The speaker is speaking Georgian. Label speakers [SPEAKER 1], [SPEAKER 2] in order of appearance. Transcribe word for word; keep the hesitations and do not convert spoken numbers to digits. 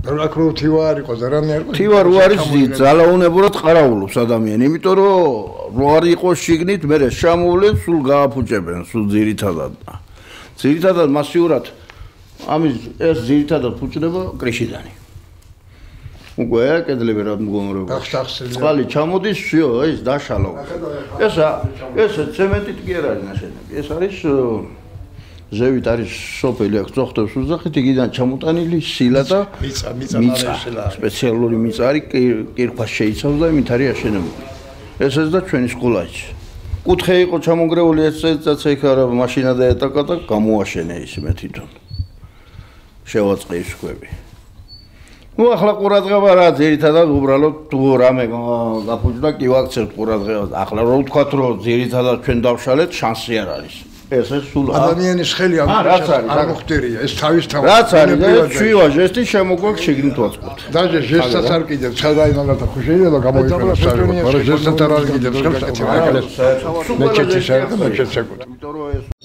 [SPEAKER 1] რა ქრო თივა არ იყო და რამე არ იყო.
[SPEAKER 2] თივა რო არის ძალაუნებურად ყარაულობს ადამიანი, იმიტომ რომ რო არ იყოს შიგნით, მე შემოვლენ სულ გააფუჭებენ, სულ ძირითადად. ძირითადად მასიურად ამის ეს ძირითადად ფუჭდება კრიშიდანი. უკვე კედლები რა მდგომარეობა. წყალი ჩამოდის, всё, ეს დაშალო. ეს ეს ცემენტით კი არ არის ნაშენები. ეს არის ზევით არის სოფელი აქვს ძოხტებს უძახით, იგიდან ჩამოტანილი სილა და
[SPEAKER 1] მიწა, მიწა,
[SPEAKER 2] სპეციალური მიწა არის, კირქვას შეიცავს და იმით არის აშენებული. ესეც და ჩვენი სკოლაში. კუთხე იყო ჩამონგრეული ეს წელიწადს იქ არა მაშინა და ეტაკა და გამოაშენე ის მე თვითონ. შევაწყე ის ქვები. ნუ ახლა ყურადღება რა ძირითადად უბრალოდ თუ რამე გაფუჭდა კი ვაქცევთ ყურადღებას. ახლა რო ვთქვათ რომ ძირითადად ჩვენ დავშალეთ შანსი არ არის. ეს ეს სულ
[SPEAKER 1] ადამიანის ხელი არ მოხდერია ეს თავის თავად.
[SPEAKER 2] რაც არის ეს შივა ჟესტი შემოგვაქვს შეგნით ვაწყობთ.
[SPEAKER 1] დაჟე ჟესტსაც არ კიდევ ცხელაი მაგალითად ხო შეიძლება გამოიყენოს საერთოდ. მაგრამ ჟესტსაც არ არის კიდევ ცხელსაკეთი მაგალითად. მე ჩეჩი საერთოდ მე ჩეჩეკუთ.